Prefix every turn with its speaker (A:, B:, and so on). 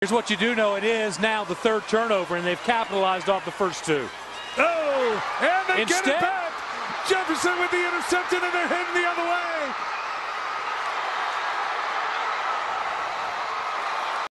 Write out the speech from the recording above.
A: Here's what you do know, it is now the third turnover, and they've capitalized off the first two.
B: Oh, and they get it back. Jefferson with the interception, and they're heading the other way.